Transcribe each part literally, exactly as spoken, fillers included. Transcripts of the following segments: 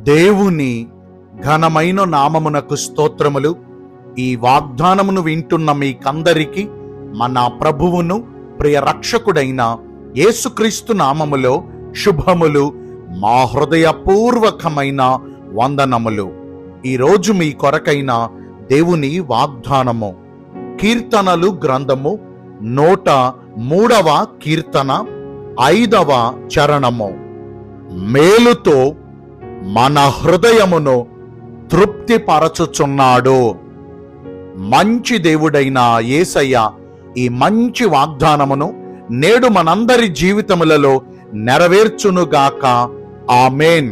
దేవుని ఘనమైన నామమునకు స్తోత్రములు. ఈ వాగ్దానమును వింటున్న మీకందరికీ మన ప్రభువును ప్రియ రక్షకుడైన యేసుక్రీస్తు నామములో శుభములు, మా హృదయపూర్వకమైన వందనములు. ఈరోజు మీ కొరకైన దేవుని వాగ్దానము కీర్తనలు గ్రంథము నూట మూడవ కీర్తన ఐదవ చరణము. మేలుతో మన హృదయమును తృప్తిపరచుచున్నాడు. మంచి దేవుడైన యేసయ్య ఈ మంచి వాగ్దానమును నేడు మనందరి జీవితములలో నెరవేర్చునుగాక. ఆమేన్.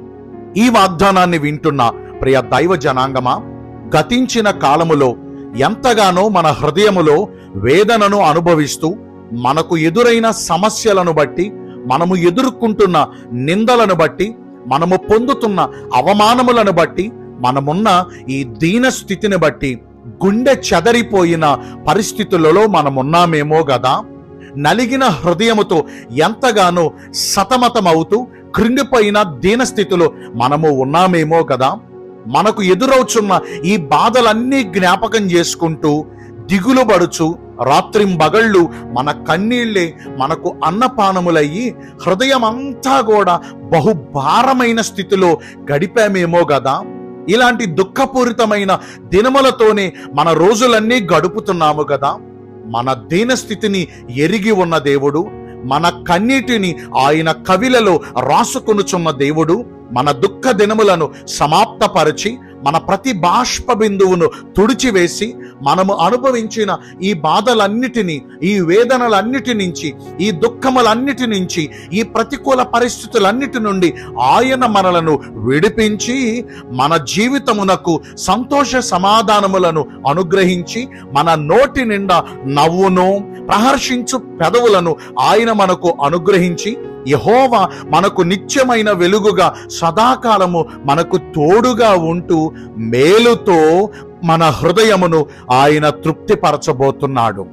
ఈ వాగ్దానాన్ని వింటున్న ప్రియ దైవ జనాంగమా, గతించిన కాలములో ఎంతగానో మన హృదయములో వేదనను అనుభవిస్తూ మనకు ఎదురైన సమస్యలను బట్టి, మనము ఎదుర్కొంటున్న నిందలను బట్టి, మనము పొందుతున్న అవమానములను బట్టి, మనమున్న ఈ దీన స్థితిని బట్టి గుండె చెదరిపోయిన పరిస్థితులలో మనమున్నామేమో గదా. నలిగిన హృదయముతో ఎంతగానో సతమతమవుతూ కృంగిపోయిన దీనస్థితిలో మనము ఉన్నామేమో కదా. మనకు ఎదురవుచున్న ఈ బాధలన్నీ జ్ఞాపకం చేసుకుంటూ దిగులు పడుచు రాత్రింబగళ్ళు మన కన్నీళ్లే మనకు అన్నపానములయ్యి హృదయం అంతా కూడా బహుభారమైన స్థితిలో గడిపామేమో కదా. ఇలాంటి దుఃఖపూరితమైన దినములతోనే మన రోజులన్నీ గడుపుతున్నాము కదా. మన దీనస్థితిని ఎరిగి ఉన్న దేవుడు, మన కన్నీటిని ఆయన కవిలలో రాసుకొనుచున్న దేవుడు మన దుఃఖ దినములను సమాప్తపరిచి మన ప్రతి బాష్ప బిందువును తుడిచివేసి మనము అనుభవించిన ఈ బాధలన్నిటినీ, ఈ వేదనలన్నిటి నుంచి, ఈ దుఃఖములన్నిటి నుంచి, ఈ ప్రతికూల పరిస్థితులన్నిటి నుండి ఆయన మనలను విడిపించి మన జీవితమునకు సంతోష సమాధానములను అనుగ్రహించి మన నోటి నిండా నవ్వును, ప్రహర్షించు పెదవులను ఆయన మనకు అనుగ్రహించి యెహోవా మనకు నిత్యమైన వెలుగుగా సదాకాలము మనకు తోడుగా ఉంటూ మేలుతో మన హృదయమును ఆయన తృప్తిపరచబోతున్నాడు.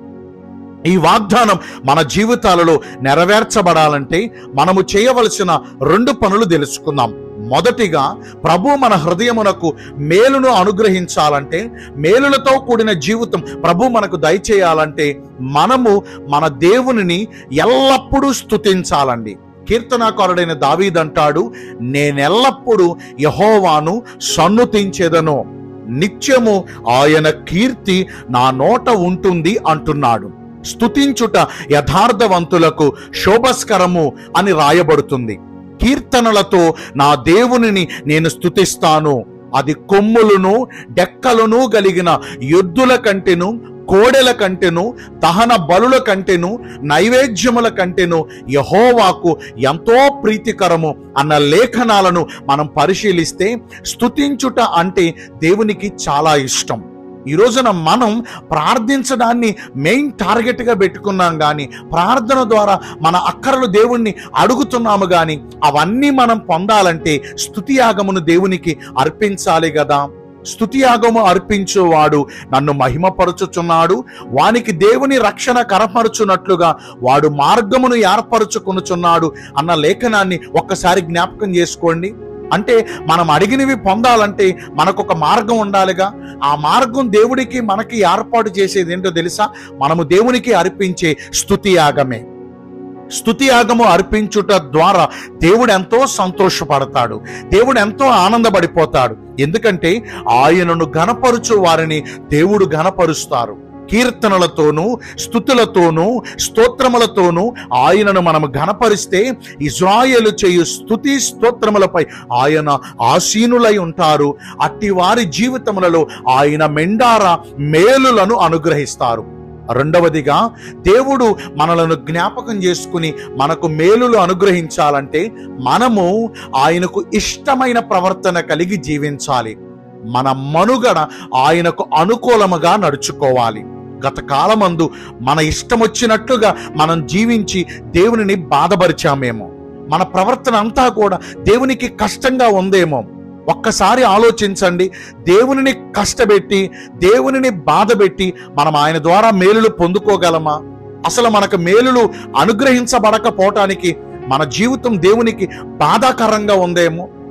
ఈ వాగ్దానం మన జీవితాలలో నెరవేర్చబడాలంటే మనము చేయవలసిన రెండు పనులు తెలుసుకుందాం. మొదటిగా, ప్రభు మన హృదయమునకు మేలును అనుగ్రహించాలంటే, మేలులతో కూడిన జీవితం ప్రభు మనకు దయచేయాలంటే మనము మన దేవునిని ఎల్లప్పుడూ స్తుతించాలండి. కీర్తనాకారుడైన దావీదంటాడు, నేనెల్లప్పుడూ యెహోవాను సన్నుతించెదను, నిత్యము ఆయన కీర్తి నా నోట ఉంటుంది అంటున్నాడు. స్తుతించుట యథార్థవంతులకు శోభస్కరము అని రాయబడుతుంది. కీర్తనలతో నా దేవునిని నేను స్తుతిస్తాను. అది కొమ్ములను డెక్కలను కలిగిన ఎద్దుల కంటెను, కోడెల కంటెను, దహన బలుల కంటెను, నైవేద్యముల కంటెను యెహోవాకు ఎంతో ప్రీతికరము అన్న లేఖనాలను మనం పరిశీలిస్తే స్తుతించుట అంటే దేవునికి చాలా ఇష్టం. ఈ రోజున మనం ప్రార్థించడాన్ని మెయిన్ టార్గెట్గా పెట్టుకున్నాం కానీ, ప్రార్థన ద్వారా మన అక్కరలు దేవుణ్ణి అడుగుతున్నాము కానీ, అవన్నీ మనం పొందాలంటే స్తుతియాగమును దేవునికి అర్పించాలి కదా. స్తుతియాగము అర్పించువాడు నన్ను మహిమపరచుచున్నాడు, వానికి దేవుని రక్షణ కనపరుచున్నట్లుగా వాడు మార్గమును ఏర్పరచుకొనుచున్నాడు అన్న లేఖనాన్ని ఒక్కసారి జ్ఞాపకం చేసుకోండి. అంటే మనం అడిగినవి పొందాలంటే మనకు ఒక మార్గం ఉండాలిగా. ఆ మార్గం దేవుడికి మనకి ఏర్పాటు చేసేది ఏంటో తెలుసా? మనము దేవునికి అర్పించే స్తుతియాగమే. స్తుతియాగము అర్పించుట ద్వారా దేవుడు ఎంతో సంతోషపడతాడు, దేవుడు ఎంతో ఆనందపడిపోతాడు. ఎందుకంటే ఆయనను ఘనపరుచు వారిని దేవుడు ఘనపరుస్తారు. కీర్తనలతోనూ, స్తుతులతోనూ, స్తోత్రములతోనూ ఆయనను మనము ఘనపరిస్తే ఇశ్రాయేలు చేయు స్తుతి స్తోత్రములపై ఆయన ఆసీనులై ఉంటారు. అట్టి వారి జీవితములలో ఆయన మెండార మేలులను అనుగ్రహిస్తారు. రెండవదిగా, దేవుడు మనలను జ్ఞాపకం చేసుకుని మనకు మేలులు అనుగ్రహించాలంటే మనము ఆయనకు ఇష్టమైన ప్రవర్తన కలిగి జీవించాలి. మన మనుగడ ఆయనకు అనుకూలముగా నడుచుకోవాలి. గత కాలమందు మన ఇష్టం వచ్చినట్లుగా మనం జీవించి దేవునిని బాధపరిచామేమో, మన ప్రవర్తన అంతా కూడా దేవునికి కష్టంగా ఉందేమో. ఒక్కసారి ఆలోచించండి. దేవునిని కష్టపెట్టి, దేవునిని బాధపెట్టి మనం ఆయన ద్వారా మేలులు పొందుకోగలమా? అసలు మనకు మేలులు అనుగ్రహించబడకపోవటానికి మన జీవితం దేవునికి బాధాకరంగా ఉందేమో.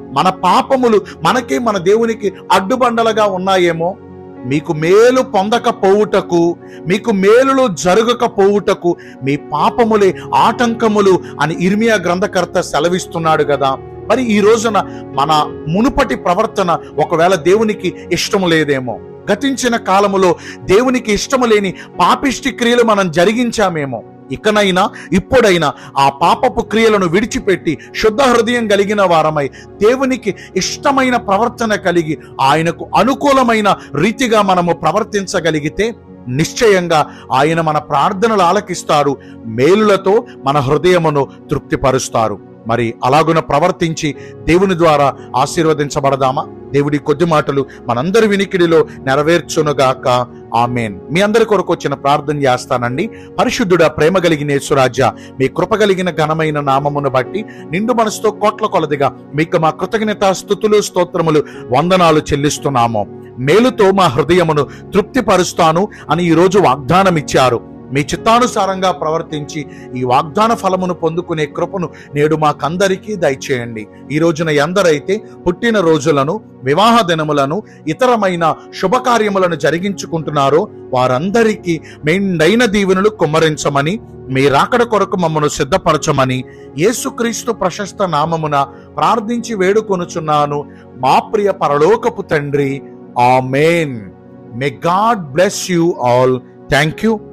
మన పాపములు మనకి మన దేవునికి అడ్డుబండలుగా ఉన్నాయేమో, మీకు మేలు పొందకపోవుటకు, మీకు మేలులు జరగకపోవుటకు మీ పాపములే ఆటంకములు అని ఇర్మియా గ్రంథకర్త సెలవిస్తున్నాడు కదా. మరి ఈ రోజున మన మునుపటి ప్రవర్తన ఒకవేళ దేవునికి ఇష్టం లేదేమో, గతించిన కాలములో దేవునికి ఇష్టము లేని పాపిష్టి క్రియలు మనం జరిగించామేమో, ఇకనైనా ఇప్పుడైనా ఆ పాపపు క్రియలను విడిచిపెట్టి శుద్ధ హృదయం కలిగిన వారమై దేవునికి ఇష్టమైన ప్రవర్తన కలిగి ఆయనకు అనుకూలమైన రీతిగా మనము ప్రవర్తించగలిగితే నిశ్చయంగా ఆయన మన ప్రార్థనలు ఆలకిస్తారు, మేలులతో మన హృదయమును తృప్తిపరుస్తారు. మరి అలాగున ప్రవర్తించి దేవుని ద్వారా ఆశీర్వదించబడదామా? దేవుడి కొద్ది మాటలు మనందరి వినికిడిలో నెరవేర్చునుగాక. ఆమేన్. మీ అందరి కొరకు వచ్చిన ప్రార్థన చేస్తానండి. పరిశుద్ధుడా, ప్రేమ కలిగిన యేసురాజా, మీ కృప కలిగిన ఘనమైన నామమును బట్టి నిండు మనసుతో కోట్ల కొలదిగా మీకు మా కృతజ్ఞత స్తుతులు స్తోత్రములు వందనాలు చెల్లిస్తున్నాము. మేలుతో మా హృదయమును తృప్తిపరుస్తాను అని ఈరోజు వాగ్దానం ఇచ్చారు. మీ చిత్తానుసారంగా ప్రవర్తించి ఈ వాగ్దాన ఫలమును పొందుకునే కృపను నేడు మాకందరికీ దయచేయండి. ఈ రోజున ఎందరైతే పుట్టిన రోజులను, వివాహ దినములను, ఇతరమైన శుభకార్యములను జరిగించుకుంటున్నారో వారందరికీ మెండైన దీవెనలు కుమ్మరించమని, మీ రాకడ కొరకు మమ్మను సిద్ధపరచమని యేసుక్రీస్తు ప్రశస్త నామమున ప్రార్థించి వేడుకొనుచున్నాను మా ప్రియ పరలోకపు తండ్రి. ఆమేన్. May God bless you all. Thank you.